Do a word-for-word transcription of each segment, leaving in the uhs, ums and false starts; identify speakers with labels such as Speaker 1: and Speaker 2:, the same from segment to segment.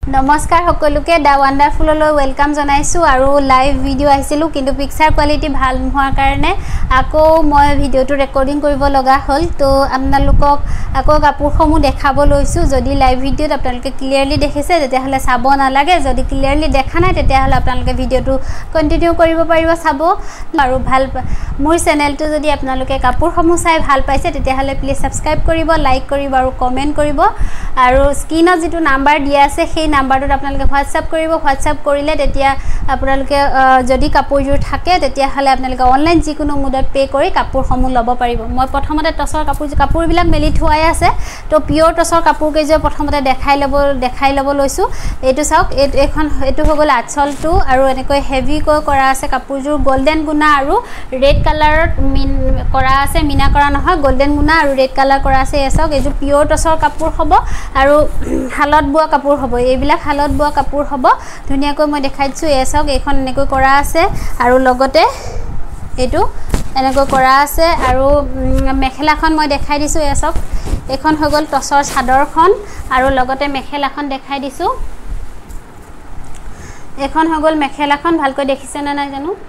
Speaker 1: নমস্কাৰ সকলোকে দা ওয়ান্ডাৰফুললৈ ওয়েলকাম জনাইছো আৰু লাইভ ভিডিও আহিছিল কিন্তু পিকচাৰ কোৱালিটি ভাল নোহোৱাৰ কাৰণে আকৌ মই ভিডিওটো ৰেকৰ্ডিং কৰিব লগা হ'ল তো আপোনালোকক আকৌ কাপোৰসমূহ দেখাব লৈছো যদি লাইভ ভিডিওত আপোনালোকে ক্লিয়াৰলি দেখিছে তেতিয়াহলে চাব নালাগে যদি ক্লিয়াৰলি দেখা নাই তেতিয়াহলে আপোনালোকে ভিডিওটো কন্টিনিউ কৰিব পাৰিব চাব আৰু ভাল মোৰ চেনেলটো যদি আপোনালোকে কাপোৰসমূহ চাই ভাল পাইছে তেতিয়াহলে প্লিজ সাবস্ক্ৰাইব কৰিব লাইক কৰিব আৰু কমেন্ট কৰিব আৰু স্ক্ৰিনত যেটো নাম্বাৰ দিয়া আছে সেই নাম্বাৰটোত আপোনালোকে WhatsApp কৰিব WhatsApp কৰিলে তেতিয়া আপোনালোকে যদি কাপোৰজোৰ থাকে তেতিয়াহলে আপোনালোকে অনলাইন যিকোনো মুডত পে কৰি কাপোৰসমূহ ল'ব পাৰিব মই প্ৰথমতে টছৰ কাপোৰ কাপোৰবিলাক মেলি থোৱাই আছে তো পিওৰ টছৰ কাপোৰ কেইজো প্ৰথমতে দেখাই ল'ব দেখাই ল'ব লৈছো এইটো চাওক এখন এটো হগল আঁচলটো আৰু এনেকৈ হেভি কৈ কৰা আছে কাপোৰজোৰ গোল্ডেন গুনা আৰু ৰেড কালাৰত মিন কৰা আছে মিনা কৰা নহয় গোল্ডেন গুনা আৰু ৰেড কালাৰ কৰা আছে এছক এজো পিওৰ টছৰ কাপোৰ হ'ব আৰু হালত বুৱা কাপোৰ হ'ব এইবিলাক হালত বুৱা কাপোৰ হ'ব ধুনিয়াকৈ মই দেখাইছো এছক এখন এনেকৈ কৰা আছে আৰু লগতে এটো এনেকৈ কৰা আছে আৰু মেখেলাখন মই দেখাই দিছো এছক এখন হগল টছৰ চাদৰখন আৰু লগতে মেখেলাখন দেখাই দিছো এখন হগল মেখেলাখন ভালকৈ দেখিছে না নাই জানো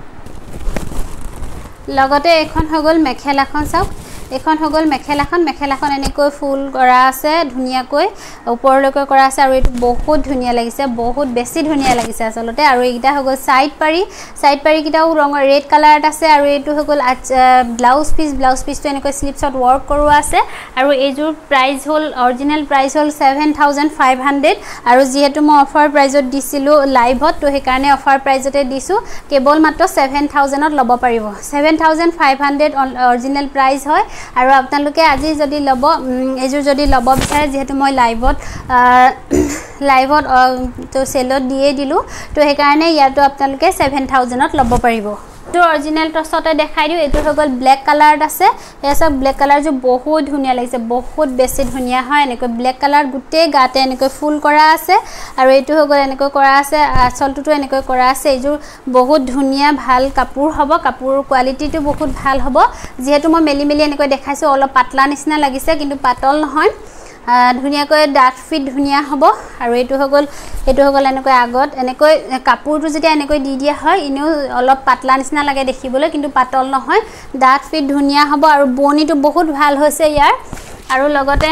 Speaker 1: লগতে এখন হগল মেখেলাখন চাওক এখন হগল মেখেলাখন মেখেলাখন এনেকৈ ফুল কৰা আছে ধুনিয়াকৈ ওপৰলৈকৈ কৰা আছে আৰু এটো বহুত ধুনিয়া লাগিছে বহুত বেছি ধুনিয়া লাগিছে আসলতে আৰু এইটা হগল সাইড পাৰি সাইড পাৰি কিটাও ৰং ৰেড কালাৰত আছে আৰু এটো হগল ব্লাউজ পিস ব্লাউজ পিসটো এনেকৈ স্লিপছত ওয়ার্ক কৰোৱা আছে আৰু এইজোৰ প্ৰাইস হল অৰিজিনাল প্ৰাইস হল seven thousand five hundred আৰু যেহেতু মই অফাৰ প্ৰাইসত দিছিলো লাইভত তো সেই কাৰণে অফাৰ প্ৰাইসতে দিছো কেৱল মাত্ৰ seven thousand ত ল'ব পাৰিব seven thousand five hundred original price হয় আৰু আপোনালোকে আজি যদি লব এজোৰ যদি লব বিচাৰে যেহেতু মই লাইভত লাইভত তো সেলত দিয়ে দিলো তো সেই কাৰণে ইয়াটো আপোনালোকে seven thousand ত লব পাৰিব তো অৰিজিনাল টছতে দেখাই দিও এটো হগল ব্ল্যাক কালাৰত আছে এসব ব্ল্যাক কালাৰ যে বহুত ধুনিয়া লাগিছে বহুত বেছি ধুনিয়া হয় এনেকৈ ব্ল্যাক কালাৰ গুটে গাতে এনেকৈ ফুল কৰা আছে আৰু এটো হগল এনেকৈ কৰা আছে আঁচলটো এনেকৈ কৰা আছে এজোৰ বহুত ধুনিয়া ভাল কাপোৰ হ'ব কাপোৰ কোৱালিটিটো বহুত ভাল হ'ব যেহেতু মই মেলি মেলি এনেকৈ দেখাইছো অলপ পাতলা নিচিনা লাগিছে কিন্তু পাতল নহয় ধুনিয়াকৈ ডাট ফিট ধুনিয়া হ'ব আৰু এটো হগল এটো হগল এনেকৈ আগত এনেকৈ কাপোৰটো যেতিয়া এনেকৈ দি দিয়া হয় ইনো অলপ পাতলা নিচিনা লাগে দেখিবলৈ কিন্তু পাতল নহয় ডাট ফিট ধুনিয়া হ'ব আৰু বনিটো বহুত ভাল হৈছে ইয়াৰ আৰু লগতে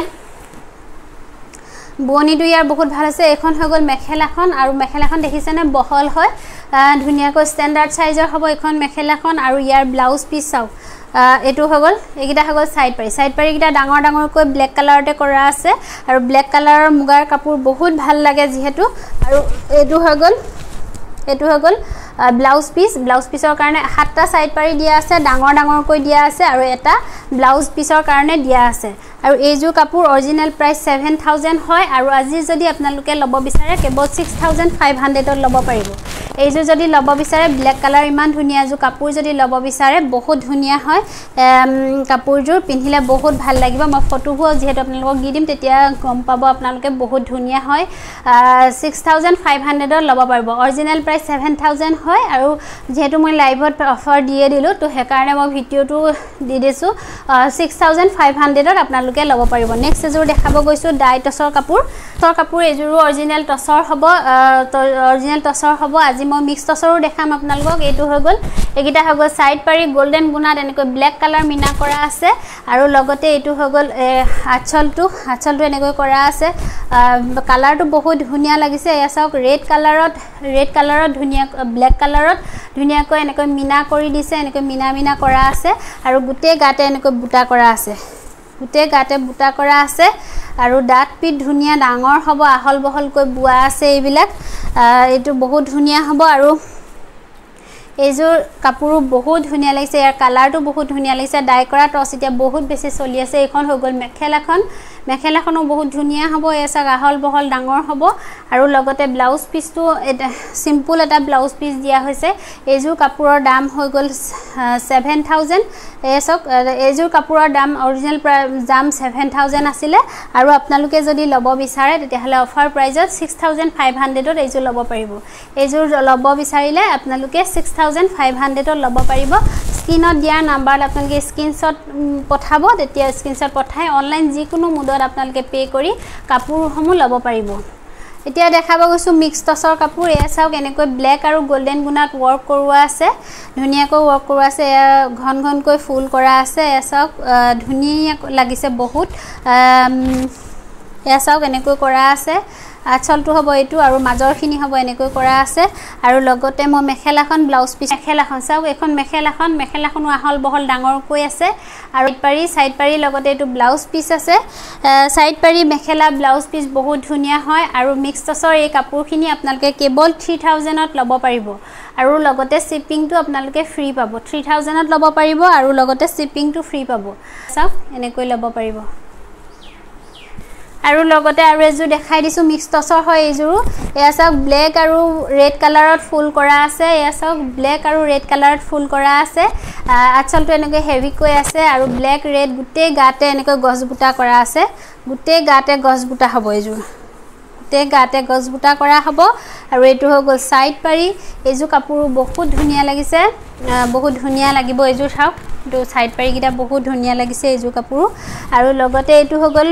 Speaker 1: বনিটো ইয়াৰ বহুত ভাল আছে এখন হগল মেখেলাখন আৰু মেখেলাখন দেখিছেনে বহল হয় ধুনিয়াকৈ স্ট্যান্ডাৰ্ড সাইজৰ হ'ব এখন মেখেলাখন আৰু ইয়াৰ ব্লাউজ পিস চাওক এটো হগল একিটা হগল সাইড পাৰি সাইড পাৰি কিটা ডাঙৰ ডাঙৰ কৈ ব্ল্যাক কালাৰতে কৰা আছে আৰু ব্ল্যাক কালাৰৰ মুগাৰ কাপোৰ বহুত ভাল লাগে যেহেতু আৰু এটো হগল এটো হগল ব্লাউজ পিস ব্লাউজ পিসৰ কাৰণে সাতটা সাইড পাৰি দিয়া আছে ডাঙৰ ডাঙৰ কৈ দিয়া আছে আৰু এটা ব্লাউজ পিসৰ কাৰণে দিয়া আছে আৰু এইজো কাপোৰ অৰিজিনাল প্ৰাইস seven thousand হয় আৰু আজি যদি আপোনালোকে ল'ব বিচাৰে কেৱল six thousand five hundred ত ল'ব পাৰিব এইজো যদি ল'ব বিচাৰে ব্ল্যাক কালাৰ ইমান ধুনিয়া জো কাপোৰ যদি ল'ব বিচাৰে বহুত ধুনিয়া হয় কাপোৰজোৰ পিন্ধিলে বহুত ভাল লাগিব মই ফটোবোৰ যেহেতু আপোনালোকক দি দিম তেতিয়া গম পাব আপোনালোকে বহুত ধুনিয়া হয় six thousand five hundred ত ল'ব পাৰিব অৰিজিনাল প্ৰাইস seven thousand হয় আৰু যেহেতু মই লাইভত অফাৰ দিয়ে দিলো তো হে কাৰণে মই ভিডিওটো দি দিছো six thousand five hundred ত আপোনালোকে ল'ব পাৰিব নেক্সট এজোৰ দেখাব গৈছো ডাই টছৰ কাপোৰ টছৰ কাপোৰ এজোৰ অৰিজিনাল টছৰ হ'ব অৰিজিনাল টছৰ হ'ব আজি মই মিক্স টছৰো দেখাম আপোনালোকক এটো হৈ গল একিটা হৈ গল সাইড পাৰি গোল্ডেন গুনাত এনেকৈ ব্ল্যাক কালাৰ মিনা কৰা আছে আৰু লগতে এটো হৈ গল আঁচলটো আঁচলটো এনেকৈ কৰা আছে কালাৰটো বহুত ধুনিয়া লাগিছে এয়া চাওক ৰেড কালাৰত ৰেড কালাৰত ধুনিয়া ব্ল্যাক কালাৰত ধুনিয়াকৈ এনেকৈ মিনা কৰি দিছে এনেকৈ মিনা মিনা কৰা আছে আৰু গুটে গাতে এনেকৈ বুটা কৰা আছে গুটে গাতে বুটা কৰা আছে আৰু ডাট পিট ধুনিয়া ডাঙৰ হ'ব আহল বহল কৈ বুৱা আছে এইবিলাক এটো বহুত ধুনিয়া হ'ব আৰু এইজোৰ কাপোৰ বহুত ধুনিয়া লাগিছে ইয়াৰ কালাৰটো বহুত ধুনিয়া লাগিছে ডাই কৰা টছ এতিয়া বহুত বেছি চলি আছে এখন হৈ গল মেখেলাখন মেখেলাখনো বহুত ধুনিয়া হ'ব এসা আহল বহল ডাঙৰ হ'ব আৰু লগতে ব্লাউজ পিসটো এটা সিম্পল এটা ব্লাউজ পিস দিয়া হৈছে এইজোৰ কাপোৰৰ দাম হৈ গল seven thousand এসক এইজোৰ কাপোৰৰ দাম অৰিজিনাল দাম seven thousand আছিল আৰু আপোনালোকে যদি ল'ব বিচাৰে তেতিয়াহলে অফাৰ প্ৰাইসত six thousand five hundred ত এইজোৰ ল'ব পাৰিব এইজোৰ ল'ব বিচাৰিলে আপোনালোকে six thousand five hundred ত ল'ব পাৰিব স্ক্ৰিনত দিয়া নাম্বাৰত আপোনালোকে স্ক্ৰিনশ্বট পঠাব তেতিয়া স্ক্ৰিনশ্বট পঠাই অনলাইন যিকোনো মুডত আপোনালোকে পে কৰি কাপোৰসমূহ ল'ব পাৰিব এতিয়া দেখাব গৈছো মিক্স টছৰ কাপোৰ এয়া চাওক এনেকৈ ব্ল্যাক আৰু গোল্ডেন গুণাত ওয়াৰ্ক কৰোৱা আছে ধুনিয়াকৈ ওয়াৰ্ক কৰোৱা আছে ঘন ঘনকৈ ফুল কৰা আছে এয়া চাওক ধুনিয়া লাগিছে বহুত এয়া চাওক এনেকৈ কৰা আছে আচলটো হ'ব এটো আৰু মাজৰখিনি হ'ব এনেকৈ কৰা আছে আৰু লগতে মই মেখেলাখন ব্লাউজ পিস মেখেলাখন চাওক এখন মেখেলাখন মেখেলাখন আহল বহল ডাঙৰ কৈ আছে আৰু পাৰি সাইড পাৰি লগতে এটো ব্লাউজ পিস আছে সাইড পাৰি মেখেলা ব্লাউজ পিস বহুত ধুনিয়া হয় আৰু মিক্স টছৰ এই কাপোৰখিনি আপোনালোকে কেৱল three thousand ত ল'ব পাৰিব আৰু লগতে শিপিংটো আপোনালোকে ফ্ৰী পাব three thousand ত ল'ব পাৰিব আৰু লগতে শিপিংটো ফ্ৰী পাব চাওক এনেকৈ ল'ব পাৰিব আৰু লগতে আৰু এজু দেখাই দিছো মিক্স টছৰ হয় এজু এয়া চাওক ব্ল্যাক আৰু ৰেড কালাৰত ফুল কৰা আছে এয়া চাওক ব্ল্যাক আৰু ৰেড কালাৰত ফুল কৰা আছে আচলটো এনেকৈ হেভি কৈ আছে আৰু ব্ল্যাক ৰেড গুটে গাতে এনেকৈ গছ বুটা কৰা আছে গুটে গাতে গছ বুটা হ'ব এজু গুটে গাতে গছ বুটা কৰা হ'ব আৰু এটো হৈ গল সাইড পাৰি এজু কাপোৰ বহুত ধুনিয়া লাগিছে বহুত ধুনিয়া লাগিব এজু চাওক তো সাইড পাৰি কিটা বহুত ধুনিয়া লাগিছে এজু কাপোৰ আৰু লগতে এটো হৈ গল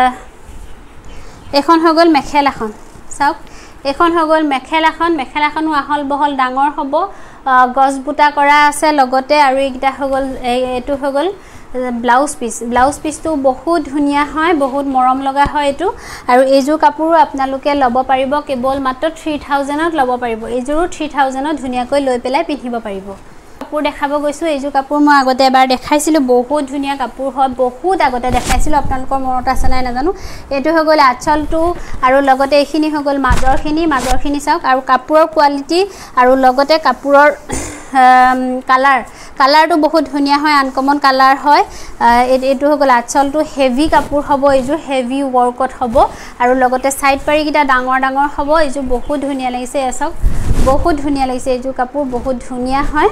Speaker 1: এখন হৈ গল মেখেলাখন চাওক এখন হৈ গল মেখেলাখন মেখেলাখনো আহল বহল ডাঙৰ হ'ব গছ বুটা কৰা আছে লগতে আৰু এইটা হৈ গল এটো হৈ গল ব্লাউজ পিস ব্লাউজ পিসটো বহুত ধুনিয়া হয় বহুত মৰম লগা হয় এটো আৰু এজু কাপোৰ আপোনালোকে ল'ব পাৰিব কেৱল মাত্ৰ three thousand ত ল'ব পাৰিব এজুৰো three thousand ত ধুনিয়াকৈ লৈ পেলাই পিন্ধিব পাৰিব কাপোৰ দেখাব গৈছো এজু কাপোৰ মই আগতে এবাৰ দেখাইছিলো বহুত ধুনিয়া কাপোৰ হয় বহুত আগতে দেখাইছিলো আপোনালোকৰ মনত আছে নাই নাজানো এটো হৈ গল আচলটো আৰু লগতে এখিনি হৈ গল মাজৰখিনি মাজৰখিনি চাওক আৰু কাপোৰৰ কোৱালিটি আৰু লগতে কাপোৰৰ কালাৰ কালাৰটো বহুত ধুনিয়া হয় আনকমন কালাৰ হয় এটো হৈ গল আচলটো হেভি কাপোৰ হ'ব এজু হেভি ওয়াৰ্কত হ'ব আৰু লগতে সাইড পাৰি কিটা ডাঙৰ ডাঙৰ হ'ব এজু বহুত ধুনিয়া লাগিছে এছক বহুত ধুনিয়া লাগিছে এজু কাপোৰ বহুত ধুনিয়া হয়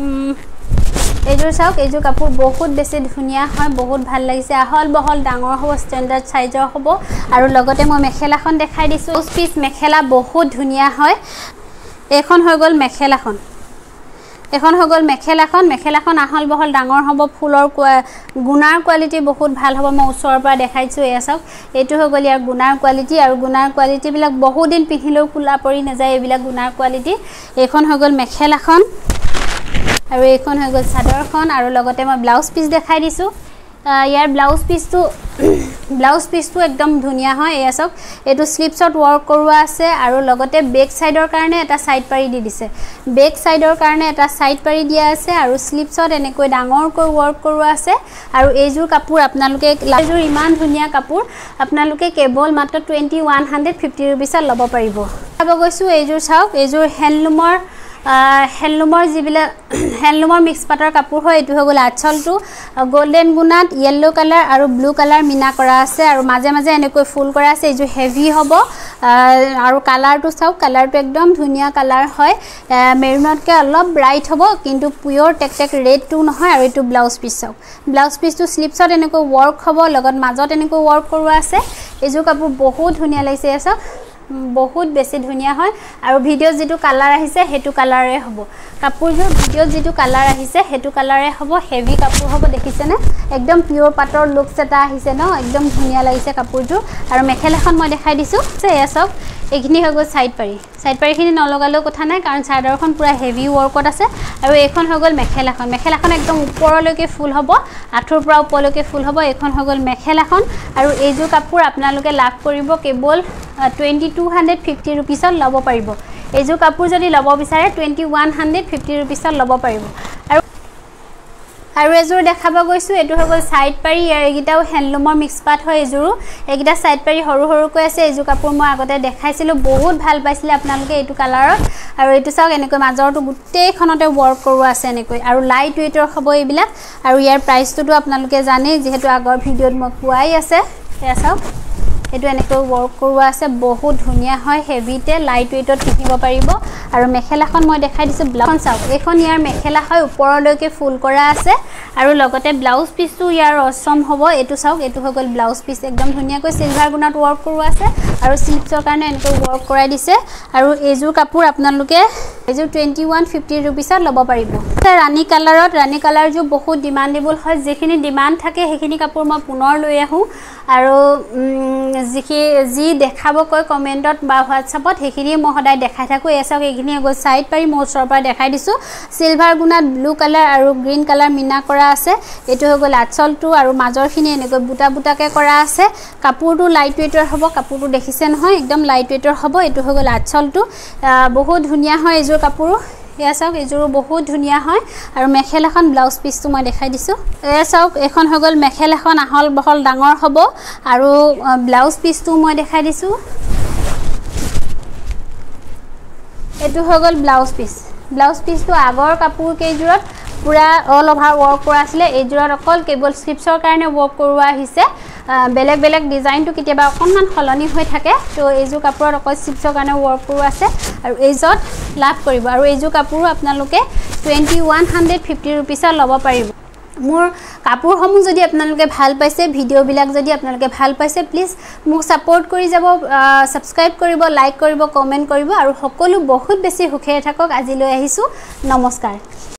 Speaker 1: এজু চাওক এজু কাপোৰ বহুত বেছি ধুনিয়া হয় বহুত ভাল লাগিছে আহল বহল ডাঙৰ হ'ব ষ্টেণ্ডাৰ্ড সাইজৰ হ'ব আৰু লগতে মই মেখেলাখন দেখাই দিছো পিস মেখেলা বহুত ধুনিয়া হয় এখন হৈ গল মেখেলাখন এখন হৈ গল মেখেলাখন মেখেলাখন আহল বহল ডাঙৰ হ'ব ফুলৰ গুণাৰ কোৱালিটি বহুত ভাল হ'ব মই ওচৰৰ পৰা দেখাইছো এয়া চাওক এটো হৈ গল ইয়াৰ গুণাৰ কোৱালিটি আৰু গুণাৰ কোৱালিটি বিলাক বহুত দিন পিন্ধিলেও কুলা পৰি নাযায় এবিলাক গুণাৰ কোৱালিটি এখন হৈ গল মেখেলাখন আৰু এখন হৈ গল চাদৰখন আৰু লগতে মই ব্লাউজ পিস দেখাই দিছো ইয়াৰ ব্লাউজ পিসটো ব্লাউজ পিসটো একদম ধুনিয়া হয় এয়া চাওক এটো স্লিপছত ওয়াৰ্ক কৰোৱা আছে আৰু লগতে বেক সাইডৰ কাৰণে এটা সাইড পাৰি দি দিছে বেক সাইডৰ কাৰণে এটা সাইড পাৰি দিয়া আছে আৰু স্লিপছত এনেকৈ ডাঙৰকৈ ওয়াৰ্ক কৰোৱা আছে আৰু এইজুৰ কাপোৰ আপোনালোকে লাজুৰ ইমান ধুনিয়া কাপোৰ আপোনালোকে কেৱল মাত্ৰ twenty-one fifty रुपीसত ল'ব পাৰিব আব গৈছো এইজুৰ চাওক এইজুৰ হ্যান্ডলুমৰ হ্যান্ডলুমৰ জিবিলা হ্যান্ডলুমৰ মিক্স পাটৰ কাপোৰ হয় এটো হৈ গল আচলটো গোল্ডেন গুণাত ইয়েলো কালাৰ আৰু ব্লু কালাৰ মিনা কৰা আছে আৰু মাজে মাজে এনেকৈ ফুল কৰা আছে এজু হেভি হ'ব আৰু কালাৰটো চাওক কালাৰটো একদম ধুনিয়া কালাৰ হয় মেৰুনতকে অলপ ব্ৰাইট হ'ব কিন্তু পিওৰ টেক টেক ৰেডটো নহয় আৰু এটো ব্লাউজ পিস চাওক ব্লাউজ পিসটো স্লিপছত এনেকৈ ওয়াৰ্ক হ'ব লগত মাজত এনেকৈ ওয়াৰ্ক কৰোৱা আছে এজু কাপোৰ বহুত ধুনিয়া লাগিছে চাওক বহুত বেছি ধুনিয়া হয় আৰু ভিডিও যেটো কালাৰ আহিছে হেতু কালাৰে হ'ব কাপোৰজৰ ভিডিও যেটো কালাৰ আহিছে হেতু কালাৰে হ'ব হেভি কাপোৰ হ'ব দেখিছে না একদম পিওৰ পাটৰ লুকস এটা আহিছে ন একদম ধুনিয়া লাগিছে কাপোৰজৰ আৰু মেখেলাখন মই দেখাই দিছো এয়া সব এখিনি হৈ গল সাইড পাৰি সাইড পাৰিখিনি নলগালেও কথা নাই কাৰণ চাদৰখন পুৰা হেভি ওয়াৰ্কত আছে আৰু এইখন হৈ গল মেখেলাখন মেখেলাখন একদম ওপৰলৈকে ফুল হ'ব আঠুৰ পৰা ওপৰলৈকে ফুল হ'ব এইখন হৈ গল মেখেলাখন আৰু এইজু কাপোৰ আপোনালোকে লাভ কৰিব কেৱল twenty-two fifty रुपीसত ল'ব পাৰিব এইজু কাপোৰ যদি ল'ব বিচাৰে twenty-one fifty रुपीसত ল'ব পাৰিব আৰু আৰু এজুৰ দেখাব গৈছো এটো হৈ গল সাইড পাৰি ইয়াৰ এগিটাও হ্যান্ডলুমৰ মিক্স পাট হয় এজুৰ এগিটা সাইড পাৰি হৰু হৰু কৈ আছে এজু কাপোৰ মই আগতে দেখাইছিলো বহুত ভাল পাইছিলে আপোনালোকে এটো কালাৰত আৰু এটো চাওক এনেকৈ মাজৰটো গুটেইখনতে ওয়াৰ্ক কৰোৱা আছে এনেকৈ আৰু লাইট ওয়েটৰ হ'ব এইবিলাক আৰু ইয়াৰ প্ৰাইচটো আপোনালোকে জানে যেহেতু আগৰ ভিডিওত মই কোৱাই আছে এয়া চাওক এটো এনেকৈ ওয়াৰ্ক কৰোৱা আছে বহুত ধুনিয়া হয় হেভিতে লাইট ওয়েটত পিন্ধিব পাৰিব আৰু মেখেলাখন মই দেখাই দিছো ব্লাউজ চাওক এখন ইয়াৰ মেখেলা হয় ওপৰলৈকে ফুল কৰা আছে আৰু লগতে ব্লাউজ পিসটো ইয়াৰ অসম হ'ব এটো চাওক এটো হৈ গল ব্লাউজ পিস একদম ধুনিয়াকৈ সিলভাৰ গুণত ওয়াৰ্ক কৰোৱা আছে আৰু স্লিপছৰ কাৰণে এনেকৈ ওয়াৰ্ক কৰাই দিছে আৰু এজু কাপোৰ আপোনালোকে এজু twenty-one fifty रुपीसত ল'ব পাৰিব ৰাণী কালাৰত ৰাণী কালাৰ जो বহুত ডিমান্ডেবল হয় যেখিনি ডিমান্ড থাকে সেইখিনি কাপোৰ মই পুনৰ লৈ আহো আৰু যিকি যি দেখাব কয় কমেন্টত বা হোৱাটছআপত সেইখিনি মই সদায় দেখাই থাকো এছক এইখিনি গৈ সাইড পাৰি মই ওচৰৰ পৰা দেখাই দিছো সিলভাৰ গুণাত ব্লু কালাৰ আৰু গ্ৰীন কালাৰ মিনা কৰা আছে এটো হৈ গল আচলটো আৰু মাজৰখিনি এনেকৈ বুটা বুটাকে কৰা আছে কাপোৰটো লাইট ওয়েটৰ হ'ব কাপোৰটো দেখিছে নহয় একদম লাইট ওয়েটৰ হ'ব এটো হৈ গল আচলটো বহুত ধুনিয়া হয় এজোৰ কাপোৰ এয়া চাওক এজোৰ বহুত ধুনিয়া হয় আৰু মেখেলাখন ব্লাউজ পিসটো মই দেখাই দিছো এয়া চাওক এখন হৈ গল মেখেলাখন আহল বহল ডাঙৰ হ'ব আৰু ব্লাউজ পিসটো মই দেখাই দিছো এটো হৈ গল ব্লাউজ পিস ব্লাউজ পিসটো আগৰ কাপোৰ কেইজোৰত পুৰা অল ওভাৰ ওয়ার্ক কৰা আছিল এইজোৰত অকল কেবল স্ট্ৰিপছৰ কাৰণে ওয়ার্ক কৰোৱা আহিছে বেলেগ বেলেগ ডিজাইনটো কিতিয়াবা অকনমান খলনি হৈ থাকে তো এইজো কাপোৰত অকল স্ট্ৰিপছৰ কাৰণে ওয়ার্ক কৰোৱা আছে আৰু এইজত লাভ কৰিব আৰু এইজো কাপোৰ আপোনালোকে টুৱেণ্টি ওৱান ফিফটি रुपीसৰ ল'ব পাৰিব মোৰ কাপোৰসমূহ যদি আপোনালোকে ভাল পাইছে ভিডিও বিলাক যদি আপোনালোকে ভাল পাইছে প্লিজ মোক সাপোৰ্ট কৰি যাব সাবস্ক্ৰাইব কৰিব লাইক কৰিব কমেন্ট কৰিব আৰু সকলো বহুত বেছি সুখে থাকক আজি লৈ আহিছো নমস্কাৰ